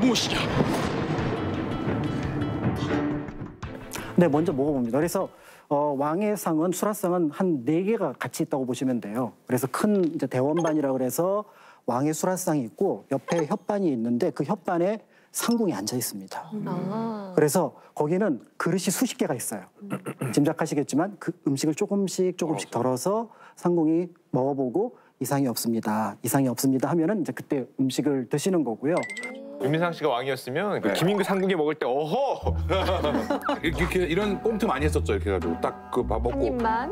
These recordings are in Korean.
무엇이냐? 네, 먼저 먹어봅니다. 그래서 왕의 상은 수라상은 한 4개가 같이 있다고 보시면 돼요. 그래서 큰 이제 대원반이라 그래서 왕의 수라상이 있고 옆에 협반이 있는데 그 협반에 상궁이 앉아 있습니다. 그래서 거기는 그릇이 수십 개가 있어요. 짐작하시겠지만 그 음식을 조금씩 덜어서 상궁이 먹어보고 이상이 없습니다. 이상이 없습니다 하면은 이제 그때 음식을 드시는 거고요. 윤미상 씨가 왕이었으면 그 김인구 상궁이 먹을 때 어허 이렇게 이런 꽁트 많이 했었죠. 이렇게 해가지고 딱 그 밥 먹고 한 입만.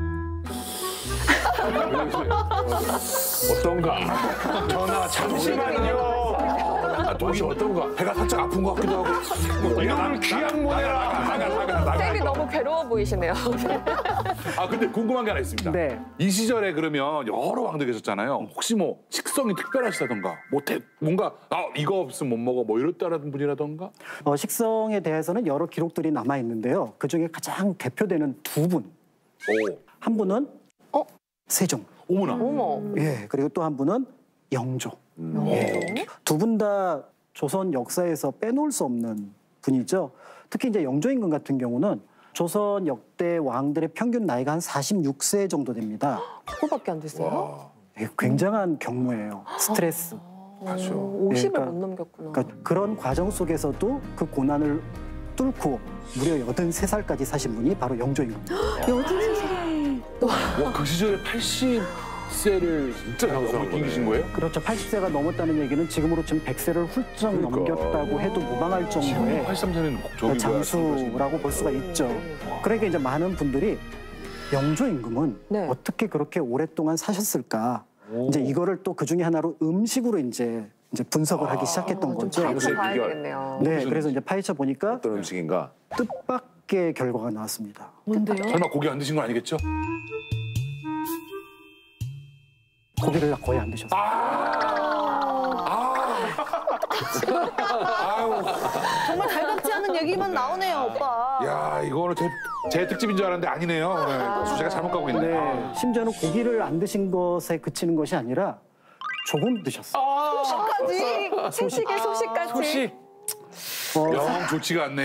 어떤가? 전하 잠시만요. 도시 어떤가? 배가 살짝 아픈 것 같기도 하고. 이놈을 귀양 모내라. 쌤이 너무 괴로워 보이시네요. 아 근데 궁금한 게 하나 있습니다. 네. 이 시절에 그러면 여러 왕들 계셨잖아요. 혹시 뭐 식성이 특별하시다던가, 뭔가 이거 없으면 못 먹어 뭐 이랬다라는 분이라던가? 식성에 대해서는 여러 기록들이 남아 있는데요. 그 중에 가장 대표되는 2분. 오. 한 분은 세종. 어머나. 어머. 예, 그리고 또 한 분은 영조. 예. 2분 다 조선 역사에서 빼놓을 수 없는 분이죠. 특히 이제 영조 임금 같은 경우는 조선 역대 왕들의 평균 나이가 한 46세 정도 됩니다. 그거밖에 안 됐어요? 예, 굉장한 경무예요. 스트레스. 맞아. 50을 그러니까- 못 넘겼구나. 그러니까 그런 과정 속에서도 그 고난을 뚫고 무려 83살까지 사신 분이 바로 영조 임금입니다. 83살. 와, 그 시절에 80세를 진짜 넘기신 거예요? 그렇죠. 80세가 넘었다는 얘기는 지금으로 치면 100세를 훌쩍 그러니까. 넘겼다고 해도 무방할 정도의 83세는 저기 장수라고 볼 수가 있죠. 그러니까 이제 많은 분들이 영조 임금은 네. 어떻게 그렇게 오랫동안 사셨을까? 이제 이거를 또 그 중에 하나로 음식으로 이제 분석을 하기 시작했던 좀 거죠. 파헤쳐 봐야겠네요. 네, 그래서 이제 파헤쳐 보니까 어떤 음식인가? 뜻밖의 결과가 나왔습니다. 뭔데요? 설마 고기 안 드신 건 아니겠죠? 고기를 거의 안 드셨어요. 아유, 정말 달갑지 않은 얘기만 나오네요, 오빠. 야, 이거는 제 특집인 줄 알았는데 아니네요. 네, 제가 잘못 가고 있네. 네, 심지어는 고기를 안 드신 것에 그치는 것이 아니라 조금 드셨어요. 소식까지. 생식의 소식까지. 소식. 영 좋지가 않네.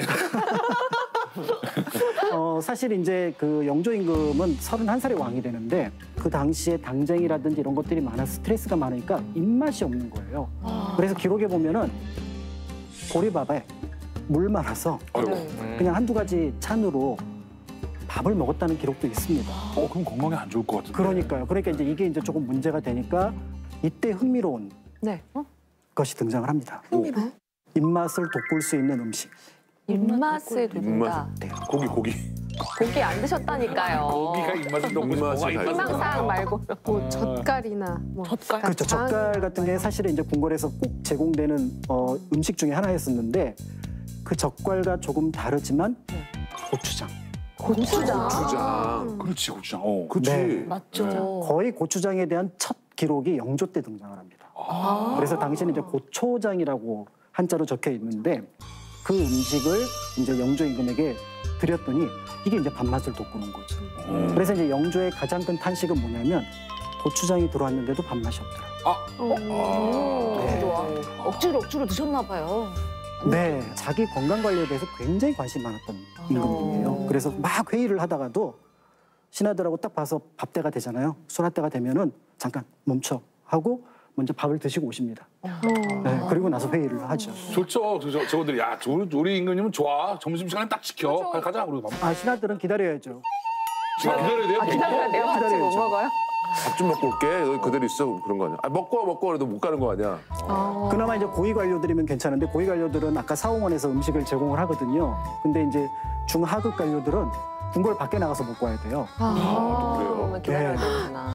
사실 이제 그 영조 임금은 31살에 왕이 되는데 그 당시에 당쟁이라든지 이런 것들이 많아 스트레스가 많으니까 입맛이 없는 거예요. 그래서 기록에 보면은 보리밥에 물 말아서 아이고. 그냥 한두 가지 찬으로 밥을 먹었다는 기록도 있습니다. 그럼 건강에 안 좋을 것 같은데. 그러니까요. 그러니까 이제 이게 이제 조금 문제가 되니까 이때 흥미로운 네. 것이 등장을 합니다. 흥미로워? 입맛을 돋굴 수 있는 음식. 입맛을 돋는다. 네. 고기. 고기 안 드셨다니까요. 고기가 입맛을 돋고 뭐가 입맛을 희망사항 말고. 뭐 젓갈이나 뭐 젓갈. 그렇죠. 젓갈 같은 게 사실은 이제 궁궐에서 꼭 제공되는 음식 중에 하나였었는데 그 젓갈과 조금 다르지만 고추장. 고추장. 그렇지, 고추장. 그렇지. 네. 맞죠. 거의 고추장에 대한 첫 기록이 영조 때 등장을 합니다. 그래서 당시에는 이제 고초장이라고 한자로 적혀 있는데 그 음식을 이제 영조 임금에게 드렸더니 이게 이제 밥맛을 돋구는 거죠. 그래서 이제 영조의 가장 큰 탄식은 뭐냐면 고추장이 들어왔는데도 밥맛이 없더라. 억지로 드셨나 봐요. 네, 자기 건강 관리에 대해서 굉장히 관심이 많았던 임금이에요. 그래서 막 회의를 하다가도 신하들하고 딱 봐서 밥 때가 되잖아요. 술할 때가 되면은 잠깐 멈춰 하고 먼저 밥을 드시고 오십니다. 네, 그리고 나서 회의를 하죠. 좋죠. 저분들이 야, 우리 임금님은 좋아. 점심시간에 딱 지켜. 가자. 그리고 밥. 신하들은 기다려야죠. 기다려야 돼요? 기다려야 돼요? 같이 못 기다려야죠. 먹어요? 밥 좀 먹고 올게. 너 그대로 있어. 그런 거 아니야? 먹고 그래도 못 가는 거 아니야? 그나마 이제 고위 관료들이면 괜찮은데 고위 관료들은 아까 사홍원에서 음식을 제공을 하거든요. 근데 이제 중하급 관료들은 궁궐 밖에 나가서 먹고 와야 돼요. 그러면 기다려야 네. 되는구나.